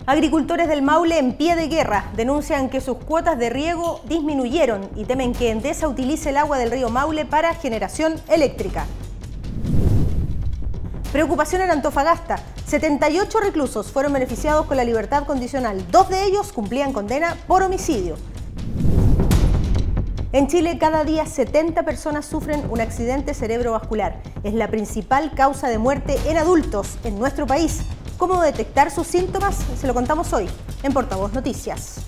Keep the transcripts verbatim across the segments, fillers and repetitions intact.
Agricultores del Maule en pie de guerra denuncian que sus cuotas de riego disminuyeron y temen que Endesa utilice el agua del río Maule para generación eléctrica. Preocupación en Antofagasta. setenta y ocho reclusos fueron beneficiados con la libertad condicional. Dos de ellos cumplían condena por homicidio. En Chile, cada día setenta personas sufren un accidente cerebrovascular. Es la principal causa de muerte en adultos en nuestro país. ¿Cómo detectar sus síntomas? Se lo contamos hoy en Portavoz Noticias.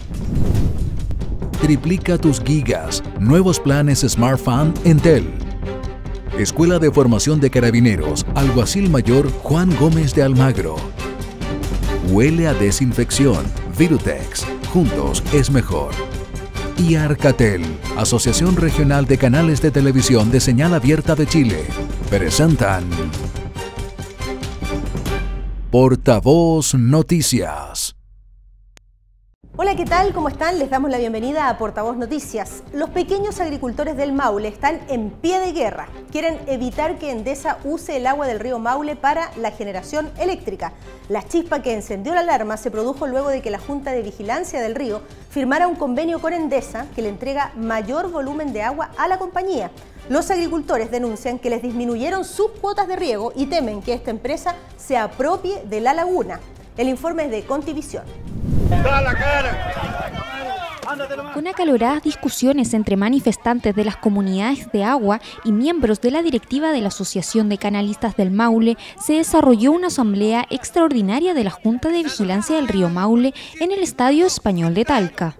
Triplica tus gigas. Nuevos planes SmartFund Entel. Escuela de Formación de Carabineros, Alguacil Mayor Juan Gómez de Almagro. Huele a desinfección. Virutex. Juntos es mejor. Y Arcatel, Asociación Regional de Canales de Televisión de Señal Abierta de Chile, presentan Portavoz Noticias. Hola, ¿qué tal? ¿Cómo están? Les damos la bienvenida a Portavoz Noticias. Los pequeños agricultores del Maule están en pie de guerra. Quieren evitar que Endesa use el agua del río Maule para la generación eléctrica. La chispa que encendió la alarma se produjo luego de que la Junta de Vigilancia del Río firmara un convenio con Endesa que le entrega mayor volumen de agua a la compañía. Los agricultores denuncian que les disminuyeron sus cuotas de riego y temen que esta empresa se apropie de la laguna. El informe es de Contivisión. Con acaloradas discusiones entre manifestantes de las comunidades de agua y miembros de la directiva de la Asociación de Canalistas del Maule, se desarrolló una asamblea extraordinaria de la Junta de Vigilancia del Río Maule en el Estadio Español de Talca.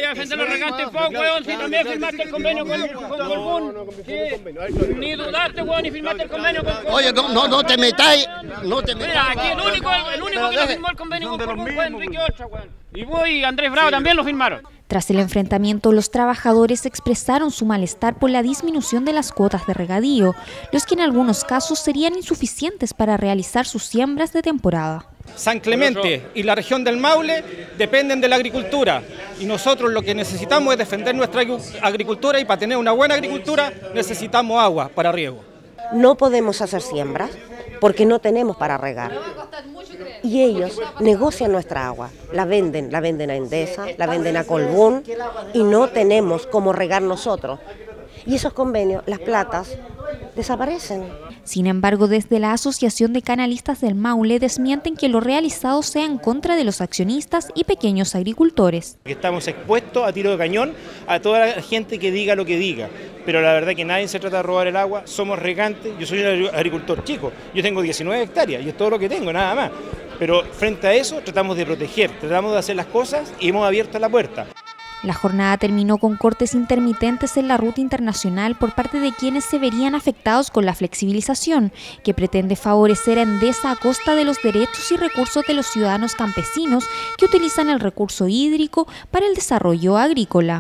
Oye, no, no, no te metáis, no te metáis. Mira, aquí el único, el único que no firmó el convenio con Colbún fue Enrique Ocha, weón. Y vos y Andrés Bravo también lo firmaron. Tras el enfrentamiento, los trabajadores expresaron su malestar por la disminución de las cuotas de regadío, los que en algunos casos serían insuficientes para realizar sus siembras de temporada. San Clemente y la región del Maule dependen de la agricultura y nosotros lo que necesitamos es defender nuestra agricultura y para tener una buena agricultura necesitamos agua para riego. No podemos hacer siembras porque no tenemos para regar y ellos negocian nuestra agua, la venden, la venden a Endesa, la venden a Colbún y no tenemos cómo regar nosotros. Y esos convenios, las platas, desaparecen. Sin embargo, desde la Asociación de Canalistas del Maule desmienten que lo realizado sea en contra de los accionistas y pequeños agricultores. Estamos expuestos a tiro de cañón a toda la gente que diga lo que diga, pero la verdad que nadie se trata de robar el agua, somos regantes, yo soy un agricultor chico, yo tengo diecinueve hectáreas y es todo lo que tengo, nada más. Pero frente a eso tratamos de proteger, tratamos de hacer las cosas y hemos abierto la puerta. La jornada terminó con cortes intermitentes en la ruta internacional por parte de quienes se verían afectados con la flexibilización, que pretende favorecer a Endesa a costa de los derechos y recursos de los ciudadanos campesinos que utilizan el recurso hídrico para el desarrollo agrícola.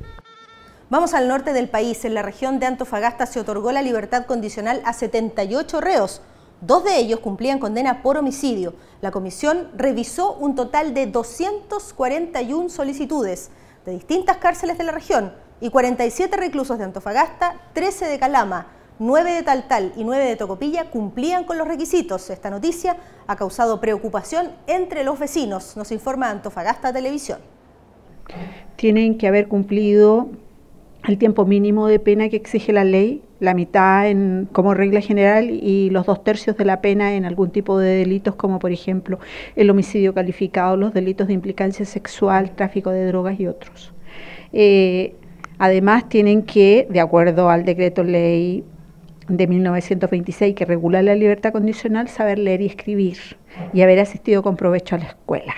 Vamos al norte del país. En la región de Antofagasta se otorgó la libertad condicional a setenta y ocho reos. Dos de ellos cumplían condena por homicidio. La comisión revisó un total de doscientas cuarenta y una solicitudes de distintas cárceles de la región y cuarenta y siete reclusos de Antofagasta, trece de Calama, nueve de Taltal y nueve de Tocopilla cumplían con los requisitos. Esta noticia ha causado preocupación entre los vecinos, nos informa Antofagasta Televisión. Tienen que haber cumplido el tiempo mínimo de pena que exige la ley, la mitad en, como regla general y los dos tercios de la pena en algún tipo de delitos como por ejemplo el homicidio calificado, los delitos de implicancia sexual, tráfico de drogas y otros. Eh, además tienen que, de acuerdo al decreto ley de mil novecientos veintiséis que regula la libertad condicional, saber leer y escribir y haber asistido con provecho a la escuela.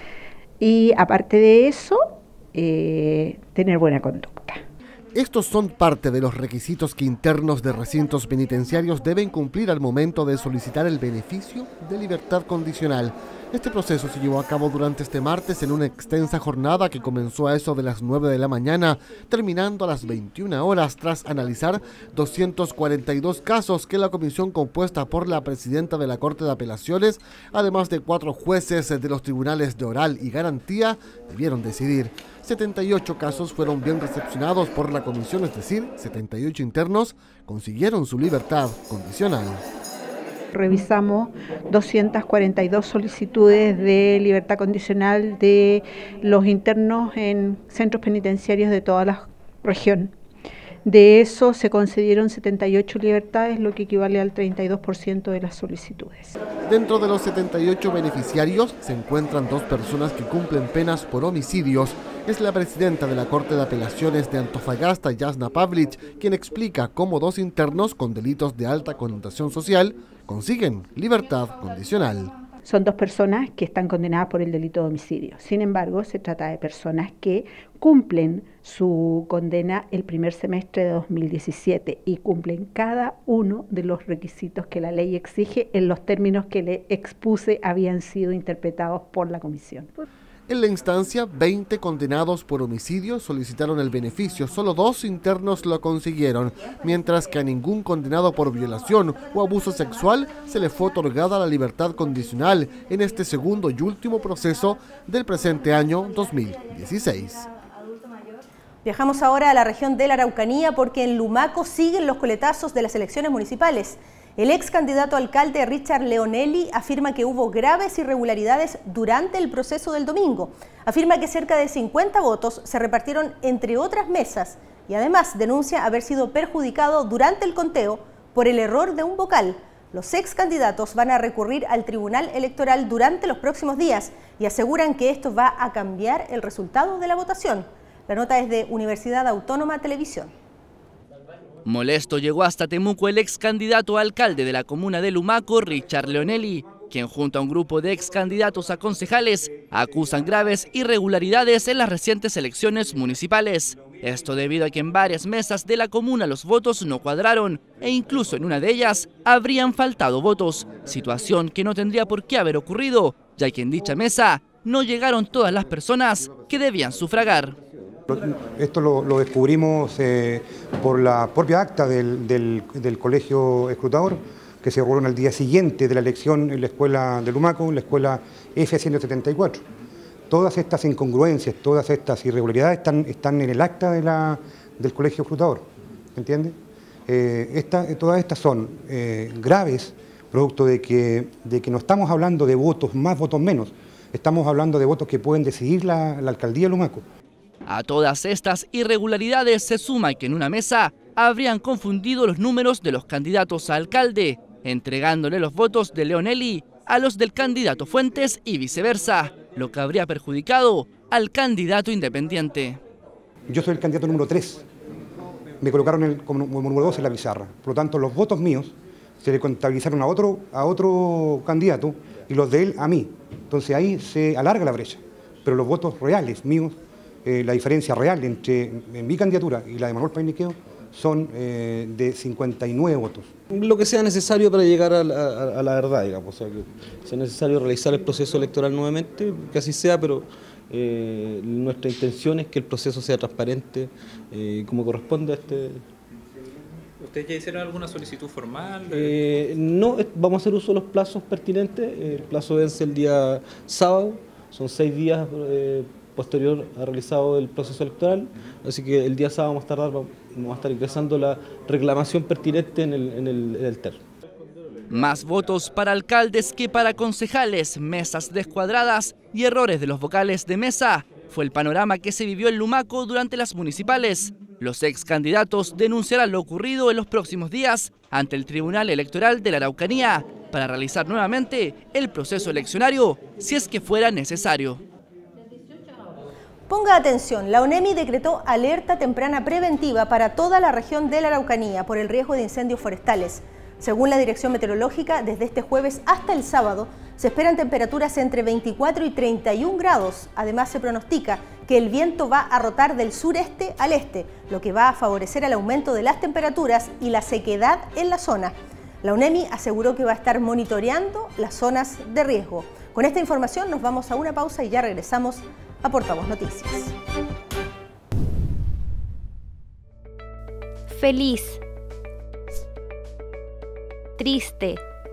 Y aparte de eso, eh, tener buena conducta. Estos son parte de los requisitos que internos de recintos penitenciarios deben cumplir al momento de solicitar el beneficio de libertad condicional. Este proceso se llevó a cabo durante este martes en una extensa jornada que comenzó a eso de las nueve de la mañana, terminando a las veintiuna horas tras analizar doscientos cuarenta y dos casos que la comisión compuesta por la presidenta de la Corte de Apelaciones, además de cuatro jueces de los tribunales de oral y garantía, debieron decidir. setenta y ocho casos fueron bien recepcionados por la comisión, es decir, setenta y ocho internos consiguieron su libertad condicional. Revisamos doscientas cuarenta y dos solicitudes de libertad condicional de los internos en centros penitenciarios de toda la región. De eso se concedieron setenta y ocho libertades, lo que equivale al treinta y dos por ciento de las solicitudes. Dentro de los setenta y ocho beneficiarios se encuentran dos personas que cumplen penas por homicidios. Es la presidenta de la Corte de Apelaciones de Antofagasta, Jasna Pavlich, quien explica cómo dos internos con delitos de alta connotación social consiguen libertad condicional. Son dos personas que están condenadas por el delito de homicidio. Sin embargo, se trata de personas que cumplen su condena el primer semestre de dos mil diecisiete y cumplen cada uno de los requisitos que la ley exige en los términos que le expuse habían sido interpretados por la comisión. En la instancia, veinte condenados por homicidio solicitaron el beneficio, solo dos internos lo consiguieron, mientras que a ningún condenado por violación o abuso sexual se le fue otorgada la libertad condicional en este segundo y último proceso del presente año dos mil dieciséis. Viajamos ahora a la región de la Araucanía porque en Lumaco siguen los coletazos de las elecciones municipales. El ex candidato a alcalde Richard Leonelli afirma que hubo graves irregularidades durante el proceso del domingo. Afirma que cerca de cincuenta votos se repartieron entre otras mesas y además denuncia haber sido perjudicado durante el conteo por el error de un vocal. Los ex candidatos van a recurrir al Tribunal Electoral durante los próximos días y aseguran que esto va a cambiar el resultado de la votación. La nota es de Universidad Autónoma Televisión. Molesto llegó hasta Temuco el ex candidato a alcalde de la comuna de Lumaco, Richard Leonelli, quien junto a un grupo de ex candidatos a concejales acusan graves irregularidades en las recientes elecciones municipales. Esto debido a que en varias mesas de la comuna los votos no cuadraron e incluso en una de ellas habrían faltado votos, situación que no tendría por qué haber ocurrido, ya que en dicha mesa no llegaron todas las personas que debían sufragar. Esto lo, lo descubrimos eh, por la propia acta del, del, del colegio escrutador, que se reunió el día siguiente de la elección en la escuela de Lumaco, en la escuela F ciento setenta y cuatro. Todas estas incongruencias, todas estas irregularidades están, están en el acta de la, del colegio escrutador, ¿entiende? Eh, esta, todas estas son eh, graves, producto de que, de que no estamos hablando de votos más, votos menos, estamos hablando de votos que pueden decidir la, la alcaldía de Lumaco. A todas estas irregularidades se suma que en una mesa habrían confundido los números de los candidatos a alcalde, entregándole los votos de Leonelli a los del candidato Fuentes y viceversa, lo que habría perjudicado al candidato independiente. Yo soy el candidato número tres, me colocaron el, como número dos en la pizarra, por lo tanto los votos míos se le contabilizaron a otro, a otro candidato y los de él a mí, entonces ahí se alarga la brecha, pero los votos reales míos, Eh, la diferencia real entre en mi candidatura y la de Manuel Painiqueo son eh, de cincuenta y nueve votos. Lo que sea necesario para llegar a la, a, a la verdad, digamos, o sea, que sea necesario realizar el proceso electoral nuevamente, que así sea, pero eh, nuestra intención es que el proceso sea transparente eh, como corresponde a este... ¿Ustedes ya hicieron alguna solicitud formal? Eh, no, vamos a hacer uso de los plazos pertinentes, el plazo vence el día sábado, son seis días eh, posterior a realizado el proceso electoral, así que el día sábado más tardar vamos a estar ingresando la reclamación pertinente en el, en el, en el T E R. Más votos para alcaldes que para concejales, mesas descuadradas y errores de los vocales de mesa fue el panorama que se vivió en Lumaco durante las municipales. Los ex candidatos denunciarán lo ocurrido en los próximos días ante el Tribunal Electoral de la Araucanía para realizar nuevamente el proceso eleccionario si es que fuera necesario. Ponga atención, la ONEMI decretó alerta temprana preventiva para toda la región de la Araucanía por el riesgo de incendios forestales. Según la Dirección Meteorológica, desde este jueves hasta el sábado se esperan temperaturas entre veinticuatro y treinta y un grados. Además, se pronostica que el viento va a rotar del sureste al este, lo que va a favorecer el aumento de las temperaturas y la sequedad en la zona. La ONEMI aseguró que va a estar monitoreando las zonas de riesgo. Con esta información nos vamos a una pausa y ya regresamos a Portavoz Noticias. Feliz, triste,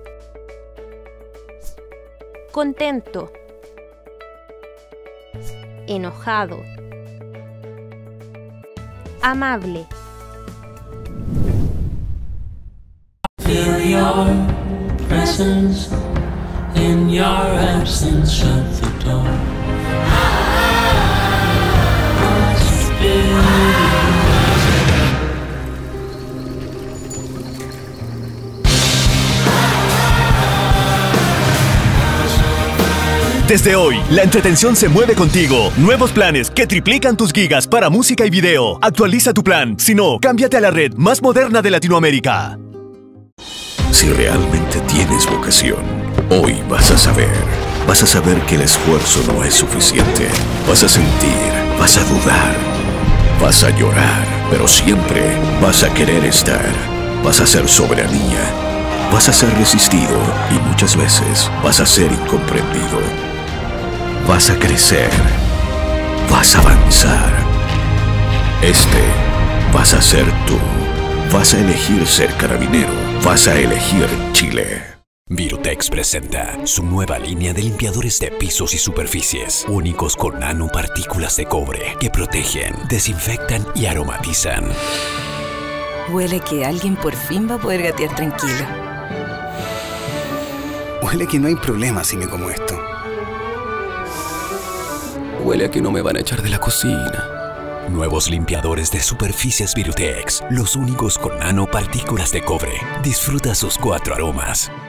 contento, enojado, amable. presence, in your absence, shut the door. Desde hoy, la entretención se mueve contigo. Nuevos planes que triplican tus gigas para música y video. Actualiza tu plan. Si no, cámbiate a la red más moderna de Latinoamérica. Si realmente tienes vocación, hoy vas a saber. Vas a saber que el esfuerzo no es suficiente. Vas a sentir, vas a dudar, vas a llorar, pero siempre vas a querer estar. Vas a ser soberanía. Vas a ser resistido y muchas veces vas a ser incomprendido. Vas a crecer. Vas a avanzar. Este vas a ser tú. Vas a elegir ser carabinero. Vas a elegir Chile. Virutex presenta su nueva línea de limpiadores de pisos y superficies, únicos con nanopartículas de cobre que protegen, desinfectan y aromatizan. Huele que alguien por fin va a poder gatear tranquilo. Huele que no hay problema si me como esto. Huele a que no me van a echar de la cocina. Nuevos limpiadores de superficies Virutex, los únicos con nanopartículas de cobre. Disfruta sus cuatro aromas.